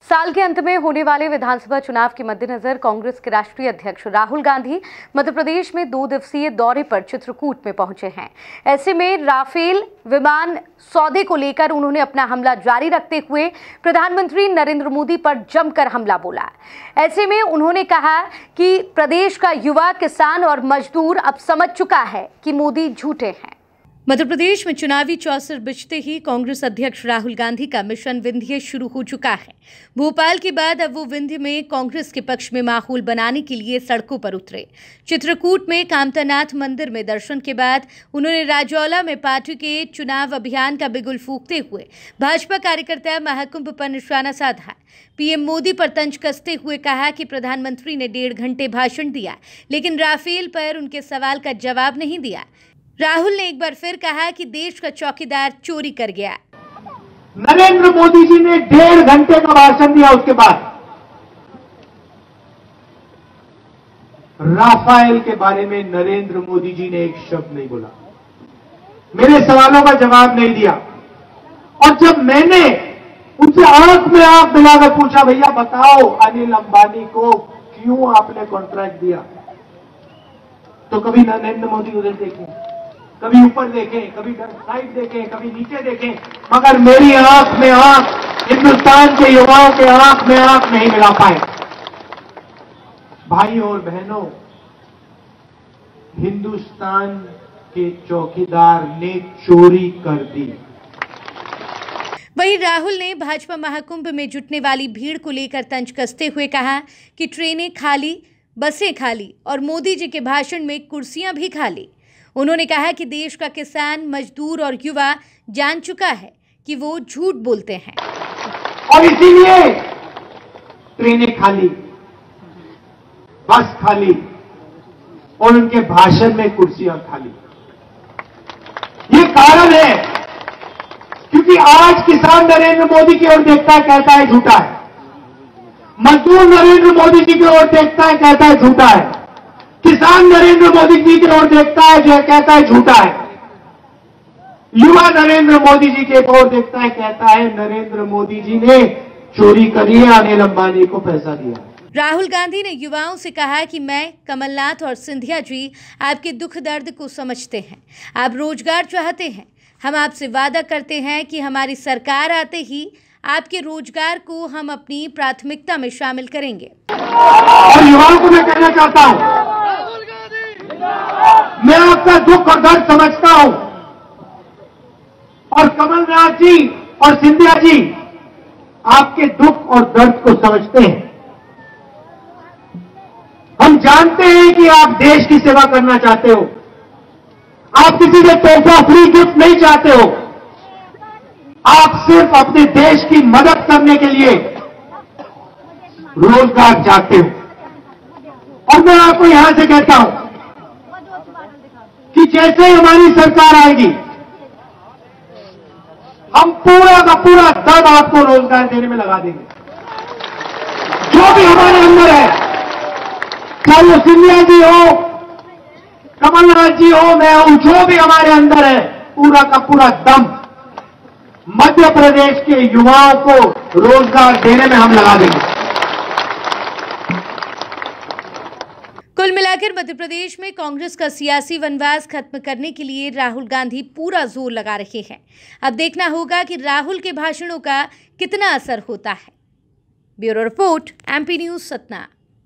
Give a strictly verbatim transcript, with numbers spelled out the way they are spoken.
साल के अंत में होने वाले विधानसभा चुनाव के मद्देनजर कांग्रेस के राष्ट्रीय अध्यक्ष राहुल गांधी मध्य प्रदेश में दो दिवसीय दौरे पर चित्रकूट में पहुंचे हैं। ऐसे में राफेल विमान सौदे को लेकर उन्होंने अपना हमला जारी रखते हुए प्रधानमंत्री नरेंद्र मोदी पर जमकर हमला बोला। ऐसे में उन्होंने कहा कि प्रदेश का युवा, किसान और मजदूर अब समझ चुका है कि मोदी झूठे हैं। मध्य प्रदेश में चुनावी चौसर बिछते ही कांग्रेस अध्यक्ष राहुल गांधी का मिशन विंध्य शुरू हो चुका है। भोपाल के बाद अब वो विंध्य में कांग्रेस के पक्ष में माहौल बनाने के लिए सड़कों पर उतरे। चित्रकूट में कामतानाथ मंदिर में दर्शन के बाद उन्होंने राजौला में पार्टी के चुनाव अभियान का बिगुल फूंकते हुए भाजपा कार्यकर्ता महाकुंभ पर निशाना साधा। पीएम मोदी पर तंज कसते हुए कहा कि प्रधानमंत्री ने डेढ़ घंटे भाषण दिया, लेकिन राफेल पर उनके सवाल का जवाब नहीं दिया। राहुल ने एक बार फिर कहा कि देश का चौकीदार चोरी कर गया। नरेंद्र मोदी जी ने डेढ़ घंटे का भाषण दिया, उसके बाद राफेल के बारे में नरेंद्र मोदी जी ने एक शब्द नहीं बोला, मेरे सवालों का जवाब नहीं दिया। और जब मैंने उनसे आंख में आंख मिलाकर पूछा, भैया बताओ अनिल अंबानी को क्यों आपने कॉन्ट्रैक्ट दिया, तो कभी नरेंद्र मोदी उधर देखें, कभी ऊपर देखें, कभी साइड देखें, कभी नीचे देखें, मगर मेरी आंख में आंख हिंदुस्तान के युवाओं के आंख में आंख नहीं मिला पाए। भाइयों और बहनों, हिंदुस्तान के चौकीदार ने चोरी कर दी। वहीं राहुल ने भाजपा महाकुंभ में जुटने वाली भीड़ को लेकर तंज कसते हुए कहा कि ट्रेनें खाली, बसें खाली और मोदी जी के भाषण में कुर्सियां भी खाली। उन्होंने कहा कि देश का किसान, मजदूर और युवा जान चुका है कि वो झूठ बोलते हैं और इसीलिए ट्रेनें खाली, बस खाली और उनके भाषण में कुर्सियां खाली। ये कारण है क्योंकि आज किसान नरेंद्र मोदी की ओर देखता है, कहता है झूठा है। मजदूर नरेंद्र मोदी जी की ओर देखता है, कहता है झूठा है। किसान नरेंद्र मोदी जी की ओर देखता है, जो कहता है झूठा है। युवा नरेंद्र मोदी जी की ओर देखता है, कहता है नरेंद्र मोदी जी ने चोरी करी है, अनिल अंबानी को पैसा दिया। राहुल गांधी ने युवाओं से कहा कि मैं, कमलनाथ और सिंधिया जी आपके दुख दर्द को समझते हैं। आप रोजगार चाहते हैं, हम आपसे वादा करते हैं कि हमारी सरकार आते ही आपके रोजगार को हम अपनी प्राथमिकता में शामिल करेंगे। और युवाओं को मैं कहना चाहता हूं, मैं आपका दुख और दर्द समझता हूं और कमलनाथ जी और सिंधिया जी आपके दुख और दर्द को समझते हैं। हम जानते हैं कि आप देश की सेवा करना चाहते हो, आप किसी से तोहफा, फ्री गिफ्ट नहीं चाहते हो, आप सिर्फ अपने देश की मदद करने के लिए रोजगार चाहते हो। और मैं आपको यहां से कहता हूं कि जैसे हमारी सरकार आएगी, हम पूरा का पूरा दम आपको रोजगार देने में लगा देंगे। जो भी हमारे अंदर है, चाहे वो सिंधिया जी हो, कमलनाथ जी हो, मैं हूं, जो भी हमारे अंदर है, पूरा का पूरा दम मध्य प्रदेश के युवाओं को रोजगार देने में हम लगा देंगे। कुल मिलाकर मध्य प्रदेश में कांग्रेस का सियासी वनवास खत्म करने के लिए राहुल गांधी पूरा जोर लगा रहे हैं। अब देखना होगा कि राहुल के भाषणों का कितना असर होता है। Bureau report, MP news, Satna.